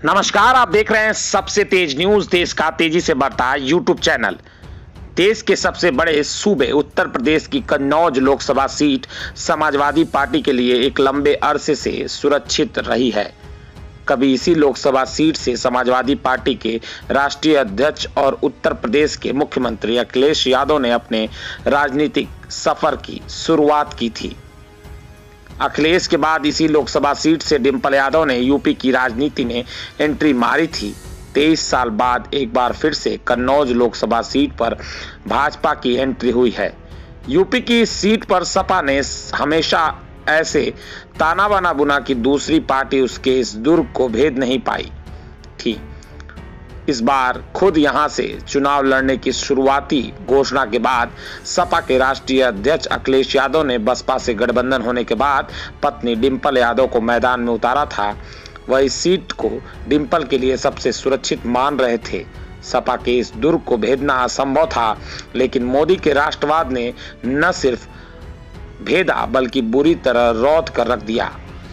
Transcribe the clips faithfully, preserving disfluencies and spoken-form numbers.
नमस्कार, आप देख रहे हैं सबसे तेज न्यूज, देश का तेजी से बढ़ता है यूट्यूब चैनल। देश के सबसे बड़े सूबे उत्तर प्रदेश की कन्नौज लोकसभा सीट समाजवादी पार्टी के लिए एक लंबे अरसे से सुरक्षित रही है। कभी इसी लोकसभा सीट से समाजवादी पार्टी के राष्ट्रीय अध्यक्ष और उत्तर प्रदेश के मुख्यमंत्री अखिलेश यादव ने अपने राजनीतिक सफर की शुरुआत की थी। अखिलेश के बाद इसी लोकसभा सीट से डिंपल यादव ने यूपी की राजनीति में एंट्री मारी थी। तेईस साल बाद एक बार फिर से कन्नौज लोकसभा सीट पर भाजपा की एंट्री हुई है। यूपी की इस सीट पर सपा ने हमेशा ऐसे ताना बाना बुना कि दूसरी पार्टी उसके इस दुर्ग को भेद नहीं पाई थी। इस बार खुद यहां से चुनाव लड़ने की शुरुआती घोषणा के बाद सपा के राष्ट्रीय अध्यक्ष अखिलेश यादव ने बसपा से गठबंधन होने के बाद पत्नी डिंपल यादव को मैदान में उतारा था। वह इस सीट को डिंपल के लिए सबसे सुरक्षित मान रहे थे। सपा के इस दुर्ग को भेदना असंभव था, लेकिन मोदी के राष्ट्रवाद ने न सिर्फ भेदा बल्कि बुरी तरह रौंद कर रख दिया।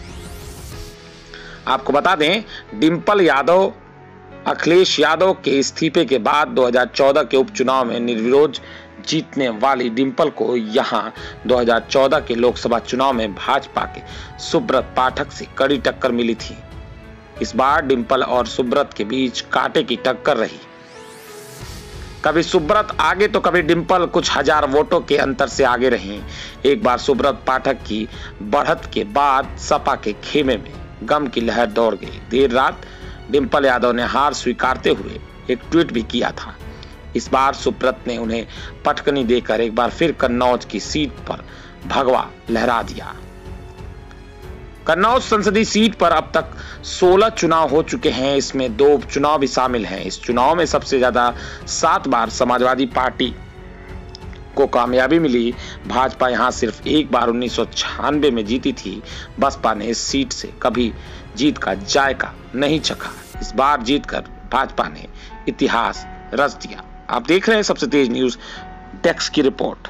आपको बता दें, डिंपल यादव अखिलेश यादव के इस्तीफे के बाद दो हज़ार चौदह के उपचुनाव में निर्विरोध जीतने वाली डिंपल को यहां दो हज़ार चौदह के लोकसभा चुनाव में भाजपा के सुब्रत पाठक से कड़ी टक्कर मिली थी। इस बार डिंपल और सुब्रत के बीच कांटे की टक्कर रही। कभी सुब्रत आगे तो कभी डिंपल कुछ हजार वोटों के अंतर से आगे रही। एक बार सुब्रत पाठक की बढ़त के बाद सपा के खेमे में गम की लहर दौड़ गई। देर रात डिंपल यादव ने हार स्वीकारते हुए एक ट्वीट भी किया था। इस बार सुब्रत ने उन्हें पटकनी देकर एक बार फिर कन्नौज की सीट पर भगवा लहरा दिया। कन्नौज संसदीय सीट पर अब तक सोलह चुनाव हो चुके हैं। इसमें दो उपचुनाव भी शामिल हैं। इस चुनाव में सबसे ज्यादा सात बार समाजवादी पार्टी को कामयाबी मिली। भाजपा यहां सिर्फ एक बार उन्नीस सौ छियानवे में जीती थी। बसपा ने इस सीट से कभी जीत का जायका नहीं चखा। इस बार जीतकर भाजपा ने इतिहास रच दिया। आप देख रहे हैं सबसे तेज न्यूज, डेस्क की रिपोर्ट।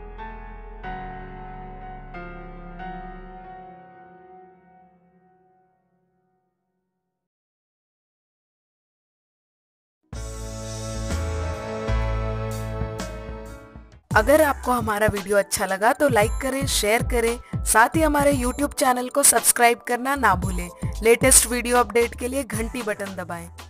अगर आपको हमारा वीडियो अच्छा लगा तो लाइक करें, शेयर करें, साथ ही हमारे यूट्यूब चैनल को सब्सक्राइब करना ना भूलें। लेटेस्ट वीडियो अपडेट के लिए घंटी बटन दबाएं।